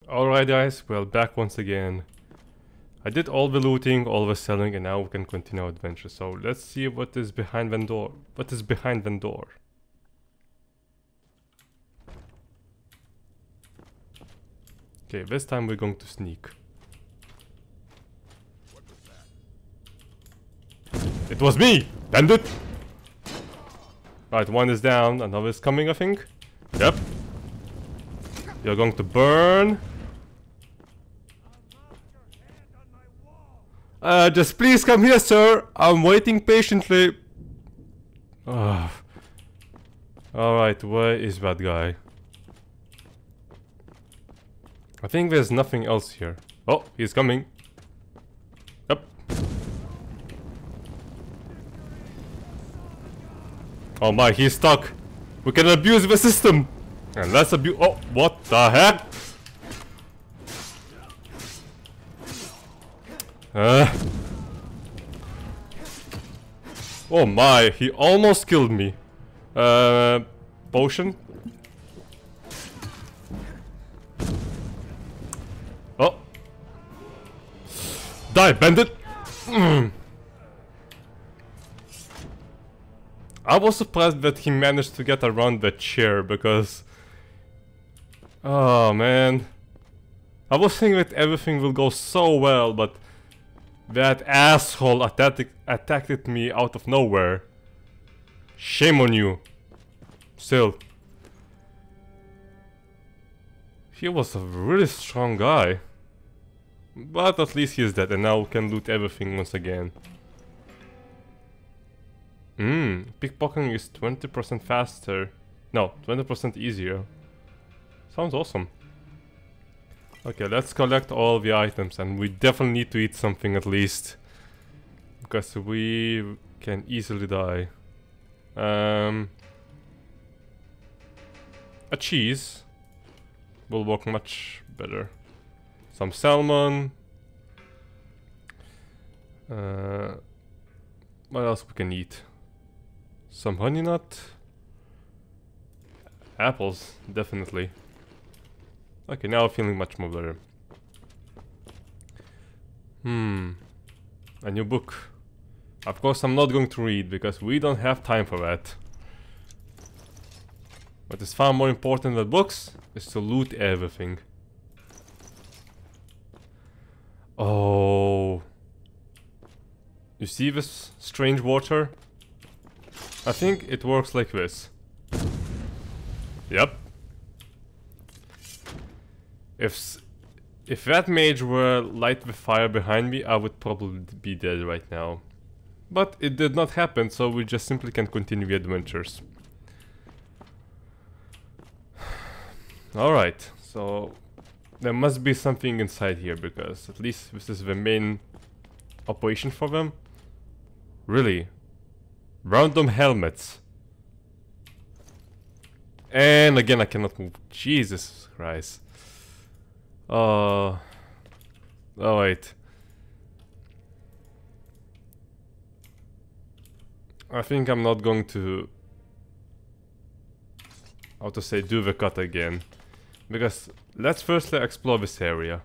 Alright guys, we're back once again. I did all the looting, all the selling, and now we can continue our adventure. So let's see what is behind the door. What is behind the door? Okay, this time we're going to sneak. It was me! Bandit! Right, one is down, another is coming, I think. Yep. You're going to burn. Just please come here, sir. I'm waiting patiently. Alright, where is that guy? I think there's nothing else here. Oh, he's coming. Yep. Oh my, he's stuck. We can abuse the system. And let's abuse. Oh, what the heck? Oh my, he almost killed me. Potion? Oh. Die, bandit! I was surprised that he managed to get around the chair because... Oh man. I was thinking that everything will go so well, but... That asshole attacked me out of nowhere. Shame on you. Still. He was a really strong guy. But at least he is dead and now we can loot everything once again. Pickpocketing is 20% faster. No, 20% easier. Sounds awesome. Okay, let's collect all the items, and we definitely need to eat something at least. Because we can easily die. A cheese will work much better. Some salmon. What else we can eat? Some honey nut. Apples, definitely. Okay, now I'm feeling much more better. A new book. Of course I'm not going to read, because we don't have time for that. What is far more important than books is to loot everything. Oh. You see this strange water? I think it works like this. Yep. If that mage were light the fire behind me, I would probably be dead right now. But it did not happen, so we just simply can continue the adventures. Alright, so there must be something inside here, because at least this is the main operation for them. Really? Random helmets. And again I cannot move. Jesus Christ. Oh wait. I think I'm not going to... How to say, do the cut again. Because let's firstly explore this area.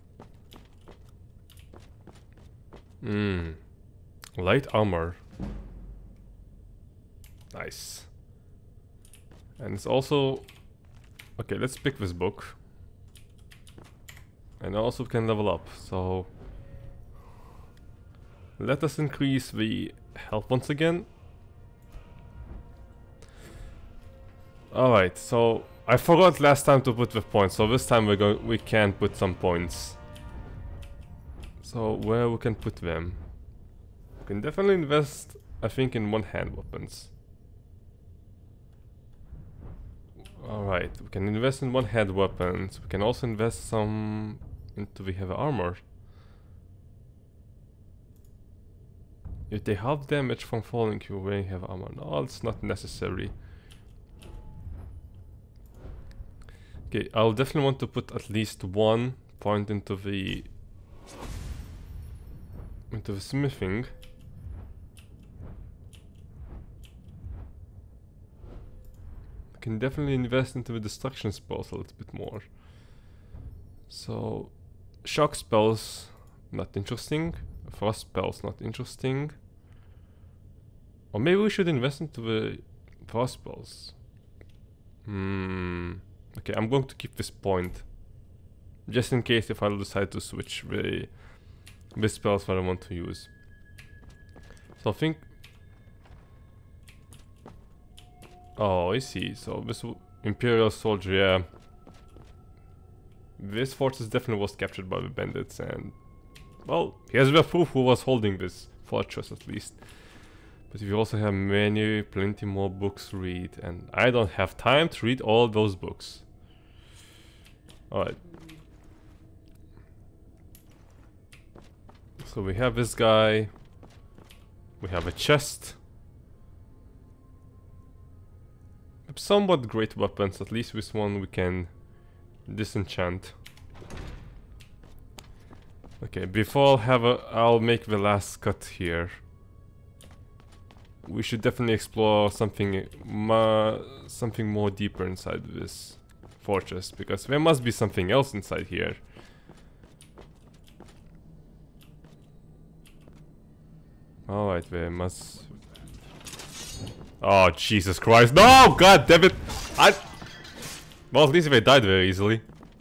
Light armor. Nice. And it's also... Okay, let's pick this book. And also can level up, so... Let us increase the health once again. Alright, so... I forgot last time to put the points, so this time we can put some points. So, where we can put them? We can definitely invest, I think, in one-hand weapons. Alright, we can invest in one-hand weapons. We can also invest some into the heavy armor. If they half damage from falling, you wearing heavy armor. No, it's not necessary. Okay, I'll definitely want to put at least 1 point into the smithing. Can definitely invest into the destruction spells a little bit more. So, shock spells, not interesting. Frost spells, not interesting. Or maybe we should invest into the frost spells. Okay, I'm going to keep this point. Just in case if I'll decide to switch the spells that I want to use. So I think... Oh, I see. So this Imperial soldier, yeah. This fortress definitely was captured by the bandits and... Well, here's the proof who was holding this fortress at least. But we also have plenty more books to read. And I don't have time to read all those books. Alright. So we have this guy. We have a chest. Somewhat great weapons, at least this one we can disenchant. Okay, before I'll make the last cut here. We should definitely explore something more deeper inside this fortress, because there must be something else inside here. Alright, there must... Oh, Jesus Christ. No! God damn it! Well, at least they died very easily.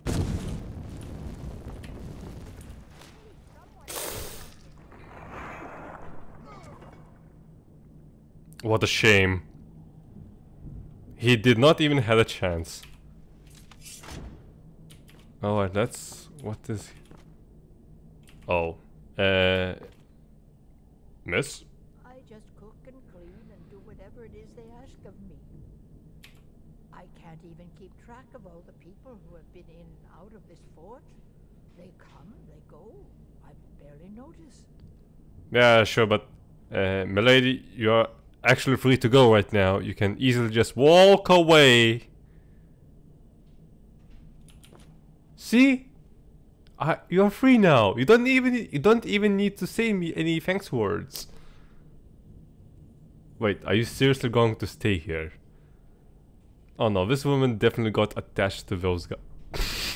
What a shame. He did not even have a chance. Alright, that's... What is... Oh. Miss? I just cook and clean and do whatever it is they ask of me. I can't even keep track of all the people who have been in and out of this fort. They come, they go. I barely notice. Yeah, sure, but... milady, you're actually free to go right now. You can easily just walk away. See? You're free now. You don't even need to say me any thanks words. Wait, are you seriously going to stay here? Oh no, this woman definitely got attached to those guys.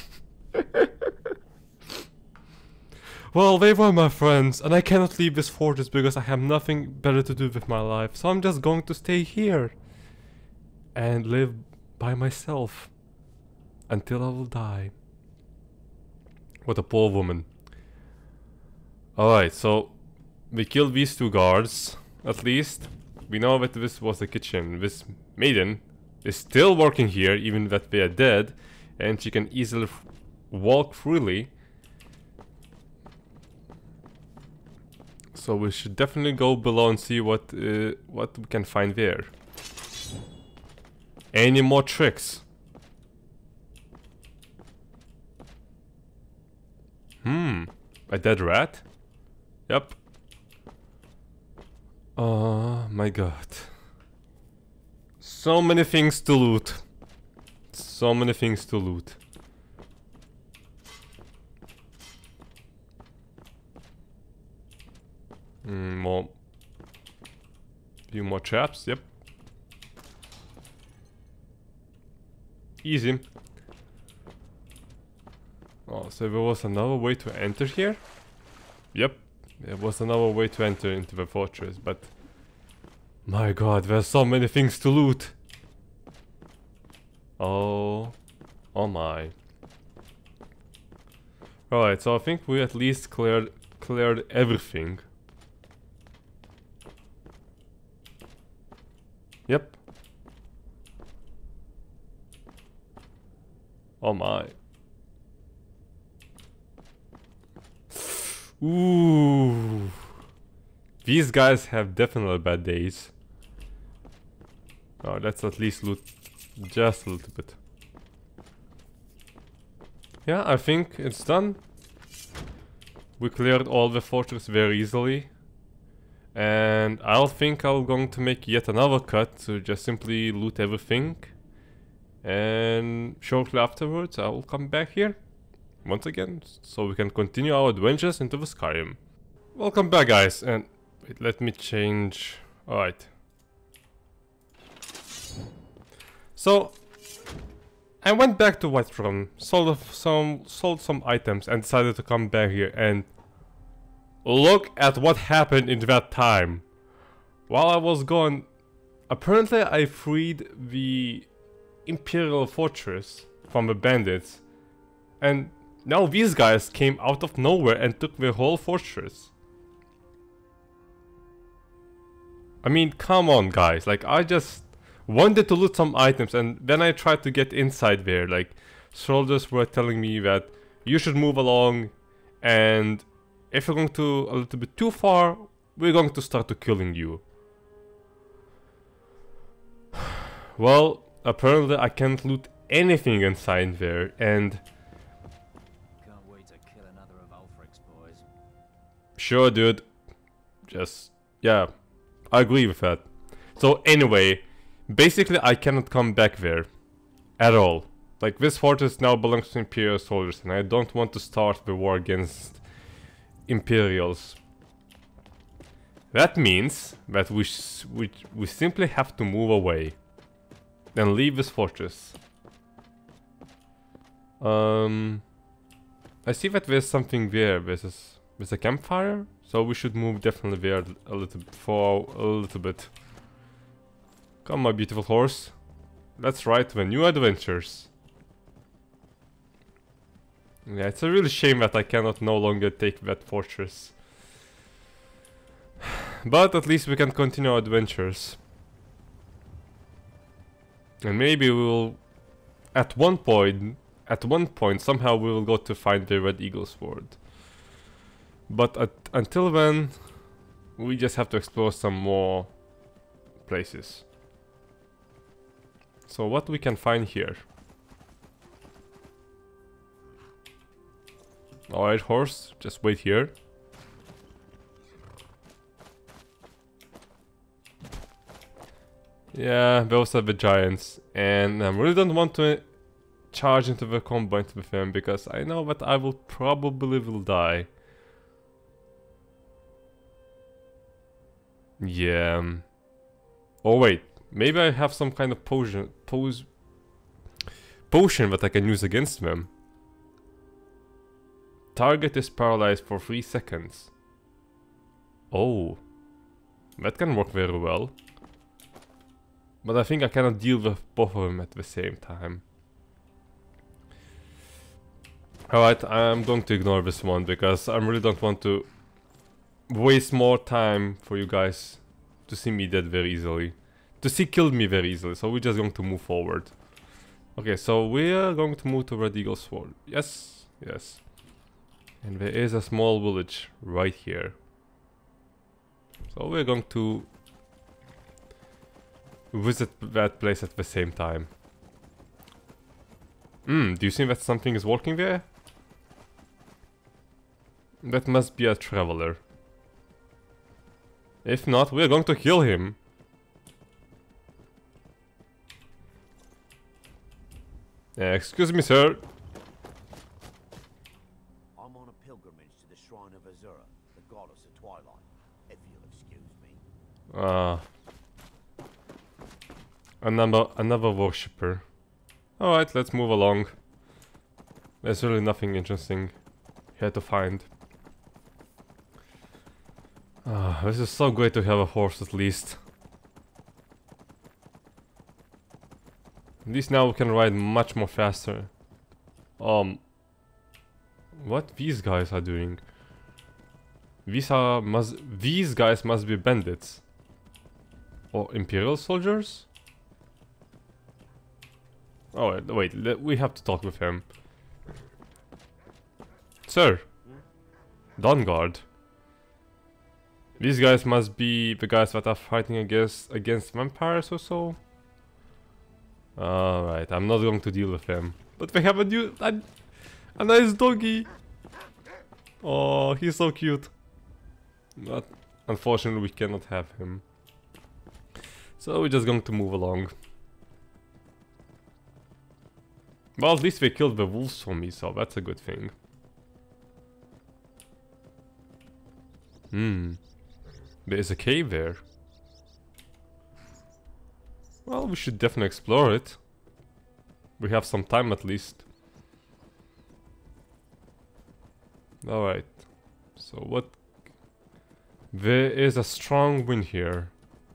Well, they were my friends, and I cannot leave this fortress because I have nothing better to do with my life, so I'm just going to stay here and live by myself until I will die. What a poor woman. Alright, so we killed these two guards, at least. We know that this was the kitchen. This maiden is still working here, even that they are dead, and she can easily walk freely. So we should definitely go below and see what we can find there. Any more tricks? A dead rat? Yep. Oh my god. So many things to loot. So many things to loot. More. Few more traps, yep. Easy. Oh, so there was another way to enter here? Yep, there was another way to enter into the fortress, but... My god, there's so many things to loot! Oh... Oh my. Alright, so I think we at least cleared everything. Yep. Oh my. Ooh. These guys have definitely bad days. Oh, let's at least loot just a little bit. Yeah, I think it's done. We cleared all the fortress very easily. And I think I'm going to make yet another cut to just simply loot everything. And shortly afterwards I will come back here once again, so we can continue our adventures into the Skyrim. Welcome back, guys, and wait, let me change. Alright. So, I went back to Whiterun, sold some items, and decided to come back here. And look at what happened in that time. While I was gone, apparently I freed the Imperial fortress from the bandits, and now these guys came out of nowhere and took the whole fortress. I mean, come on guys, like I just wanted to loot some items and then I tried to get inside there. Like, soldiers were telling me that you should move along, and if you're going to a little bit too far, we're going to start to killing you. Well, apparently I can't loot anything inside there, and can't wait to kill another of Ulfric's boys. sure dude, just, yeah, I agree with that. So anyway, basically I cannot come back there at all. Like, this fortress now belongs to Imperial soldiers, and I don't want to start the war against Imperials. That means that we simply have to move away and leave this fortress. I see that there's something there. There's a campfire, so we should move definitely there a little bit. Come, my beautiful horse. Let's ride to the new adventures. Yeah, it's a really shame that I cannot no longer take that fortress. But at least we can continue our adventures. And maybe we will, at one point somehow we will go to find the Red Eagle sword. But until then, we just have to explore some more places. So what we can find here? Alright, horse, just wait here. Yeah, those are the giants, and I really don't want to charge into the combat with them because I know that I will probably die. Yeah. Oh wait, maybe I have some kind of potion that I can use against them. Target is paralyzed for 3 seconds. Oh, that can work very well. But I think I cannot deal with both of them at the same time. Alright, I'm going to ignore this one because I really don't want to waste more time for you guys to see me dead very easily. To see killed me very easily, so we're just going to move forward. Okay, so we're going to move to Red Eagle Sword. Yes, yes. And there is a small village right here. So we're going to visit that place at the same time. Do you think that something is working there? That must be a traveler. If not, we're going to kill him. Excuse me, sir. I'm on a pilgrimage to the shrine of Azura, the goddess of twilight, if you'll excuse me. Another worshipper. Alright, let's move along. There's really nothing interesting here to find. This is so great to have a horse at least. At least now we can ride much more faster. What these guys are doing? These guys must be bandits. Or Imperial soldiers? Oh wait, we have to talk with him. Sir, Dawnguard. These guys must be the guys that are fighting against vampires or so. Alright, I'm not going to deal with them. But they have a nice doggy. Oh, he's so cute. But unfortunately we cannot have him. So we're just going to move along. Well, at least they killed the wolves for me, so that's a good thing. There is a cave there. Well, we should definitely explore it. We have some time at least. Alright. So what... There is a strong wind here.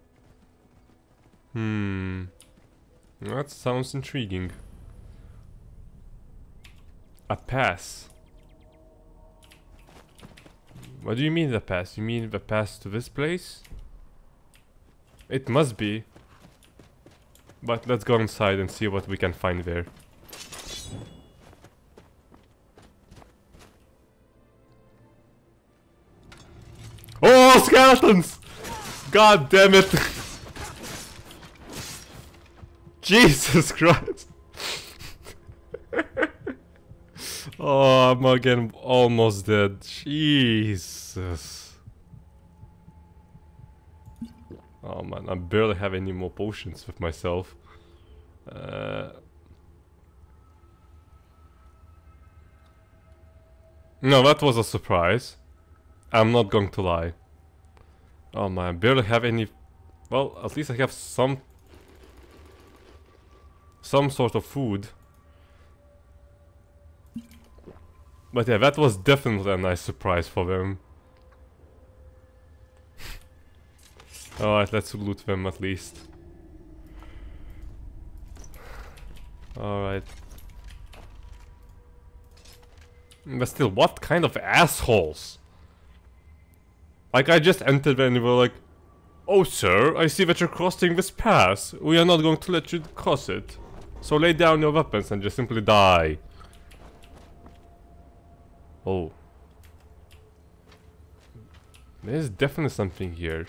That sounds intriguing. A pass. What do you mean the pass? You mean the pass to this place? It must be. But let's go inside and see what we can find there. Oh, skeletons! God damn it! Jesus Christ! Oh, I'm again almost dead. Jesus. Oh man, I barely have any more potions with myself. No, that was a surprise. I'm not going to lie. Oh man, I barely have any... Well, at least I have some sort of food. But yeah, that was definitely a nice surprise for them. Alright, let's loot them at least. Alright. But still, what kind of assholes? Like, I just entered and they were like, "Oh sir, I see that you're crossing this pass. We are not going to let you cross it. So lay down your weapons and just simply die." Oh. There's definitely something here.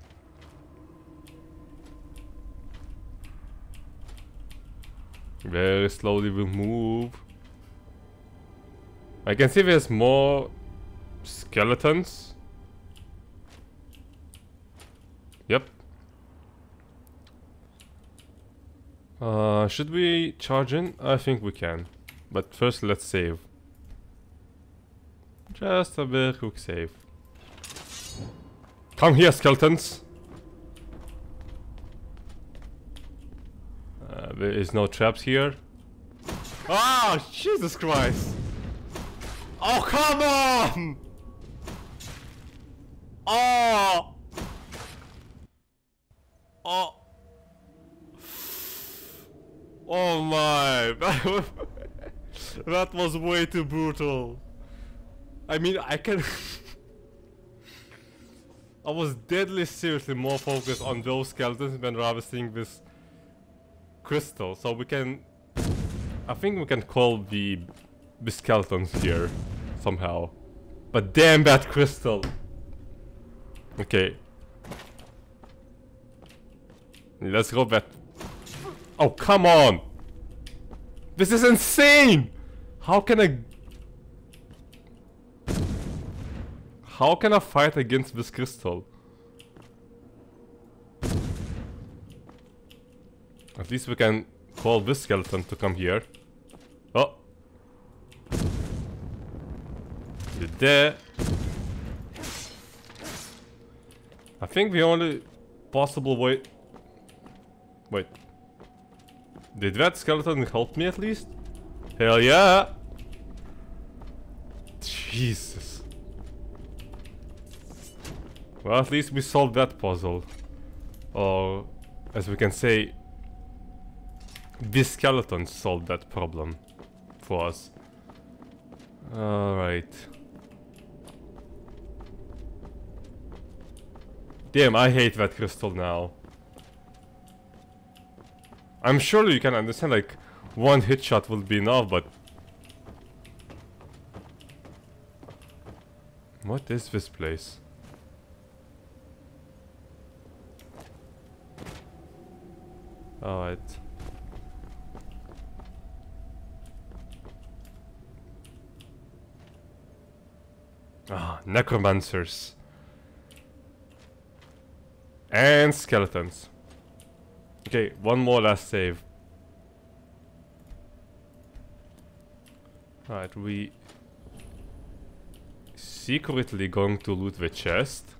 Very slowly we'll move. I can see there's more skeletons. Yep. Should we charge in? I think we can. But first let's save. Just a very quick save. Come here, skeletons! There is no traps here. Ah, Jesus Christ! Oh, come on! Oh! Oh! Oh my! That was way too brutal. I mean, I can... I was deadly seriously more focused on those skeletons than rather seeing this crystal. So we can... I think we can call the skeletons here somehow. But damn that crystal! Okay. Let's go back. Oh, come on! This is insane! How can I fight against this crystal? At least we can call this skeleton to come here. Oh! You're there. I think the only possible way... Wait. Did that skeleton help me at least? Hell yeah! Jesus. Well, at least we solved that puzzle. Or, as we can say, this skeleton solved that problem for us. Alright. Damn, I hate that crystal now. I'm sure you can understand, like, one hit shot will be enough, but... What is this place? Alright. Ah, necromancers. And skeletons. Okay, one more last save. Alright, we... secretly going to loot the chest.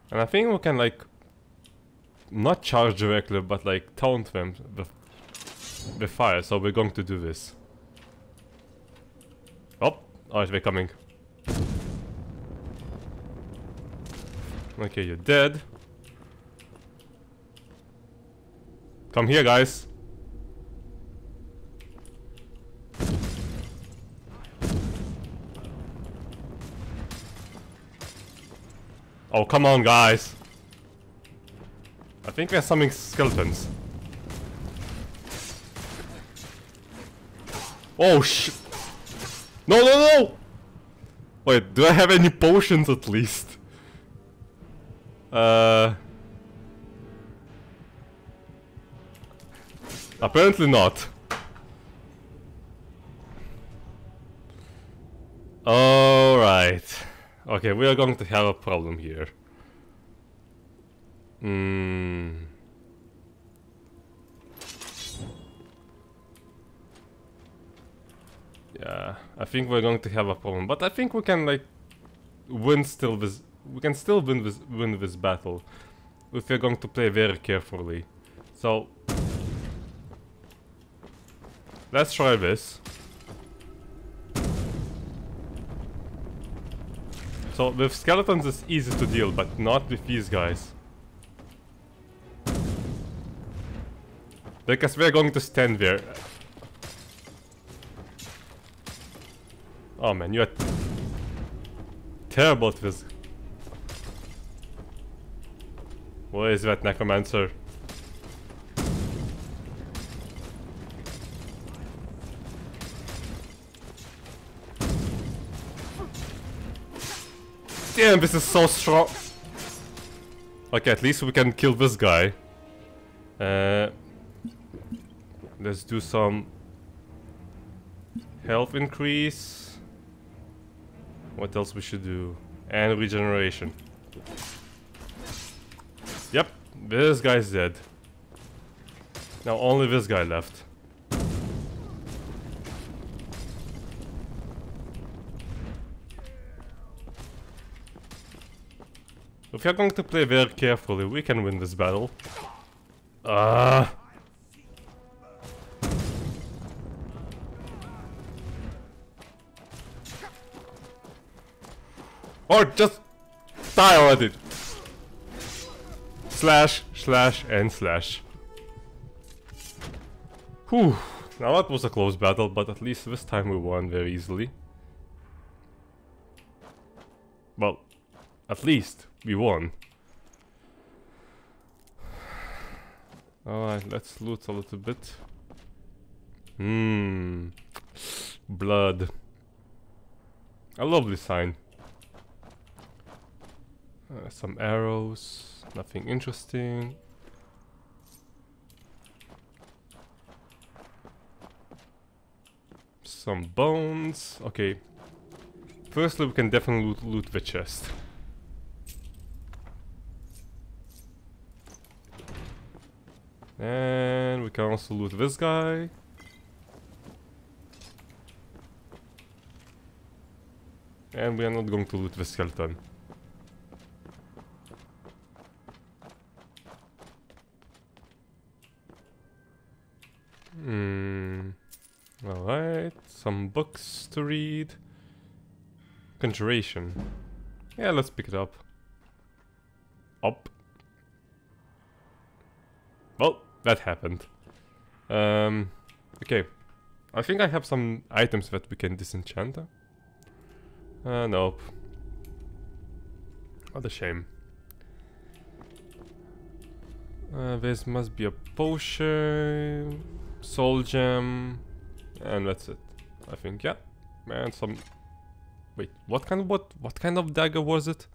And I think we can like not charge directly, but like taunt them with fire. So we're going to do this. Oh, alright, they're coming. Okay, you're dead. Come here, guys. Oh, come on, guys. I think we're summoning skeletons. Oh, shit. No, no, no! Wait, do I have any potions at least? Apparently not. Alright. Okay, we are going to have a problem here. Yeah, I think we're going to have a problem, but I think we can like win still this. We can still win this battle if we're going to play very carefully. So let's try this. So with skeletons it's easy to deal, but not with these guys. Because we're going to stand there. Oh man, you're terrible at this. Where is that necromancer? Damn, this is so strong. Okay, at least we can kill this guy. Let's do some health increase. What else we should do? And regeneration. Yep, this guy's dead. Now only this guy left. If you're going to play very carefully, we can win this battle. Or just die already. Slash, slash, and slash. Whew. Now that was a close battle, but at least this time we won very easily. Well, at least we won. Alright, let's loot a little bit. Blood. A lovely sign. Some arrows, nothing interesting. Some bones. Okay. Firstly, we can definitely loot the chest. And we can also loot this guy. And we are not going to loot the skeleton. Alright, some books to read. Conjuration. Yeah, let's pick it up. Well, that happened. Okay. I think I have some items that we can disenchant. Nope. What a shame. This must be a potion, soul gem, and that's it. I think, yeah. And some. Wait, what kind of dagger was it?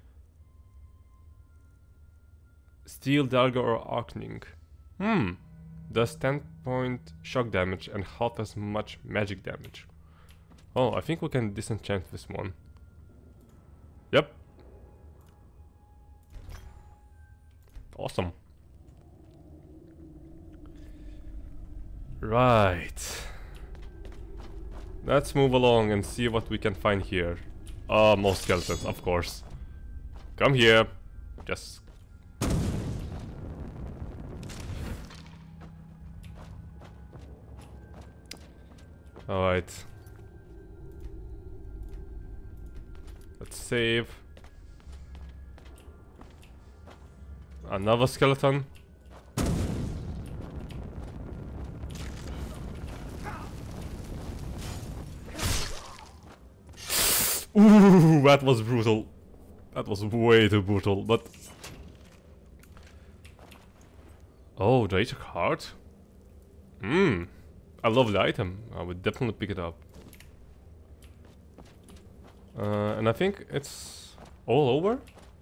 Steel dagger or arcing? Does 10-point shock damage and half as much magic damage. Oh, I think we can disenchant this one. Yep. Awesome. Right. Let's move along and see what we can find here. More skeletons, of course. Come here. Yes. Alright. Let's save. Another skeleton. Ooh, that was brutal. That was way too brutal, but... Oh, did I card? I love the item. I would definitely pick it up. And I think it's all over?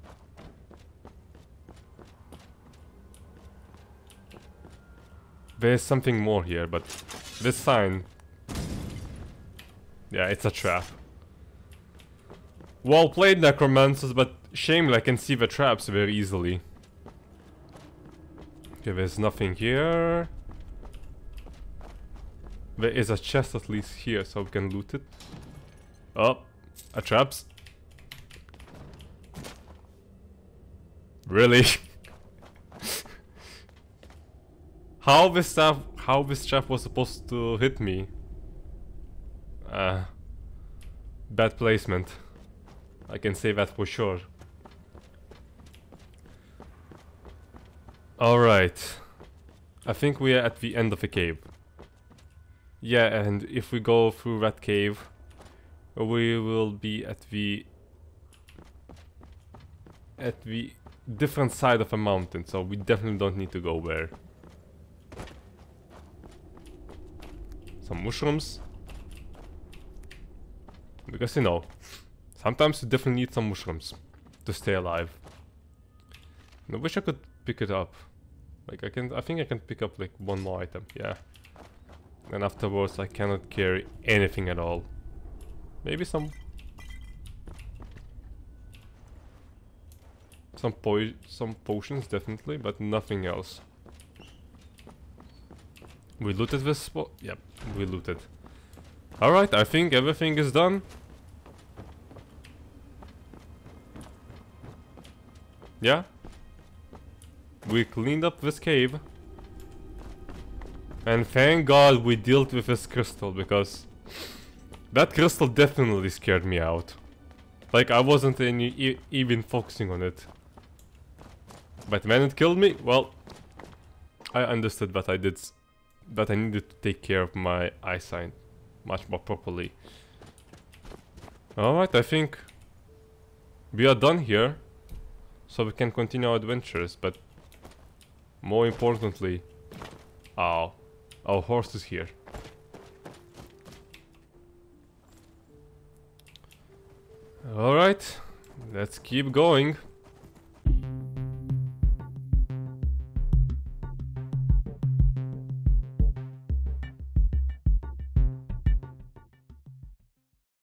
There's something more here, but this sign... Yeah, it's a trap. Well played, Necromancers, but shame I can see the traps very easily. Okay, there's nothing here. There is a chest at least here, so we can loot it. Oh, a traps. Really? How this trap was supposed to hit me? Bad placement. I can say that for sure. Alright. I think we are at the end of the cave. Yeah, and if we go through that cave, we will be at the different side of a mountain, so we definitely don't need to go there. Some mushrooms. Because you know, sometimes you definitely need some mushrooms to stay alive. And I wish I could pick it up. Like I think I can pick up like one more item, yeah. And afterwards I cannot carry anything at all. Maybe some potions definitely, but nothing else. We looted this spot? Yep, we looted. Alright, I think everything is done. Yeah. We cleaned up this cave. And thank God we dealt with this crystal, because that crystal definitely scared me out. Like I wasn't even focusing on it. But when it killed me, well, I understood that I needed to take care of my eyesight much more properly. Alright, I think we are done here. So we can continue our adventures, but more importantly, our horse is here. Alright, let's keep going.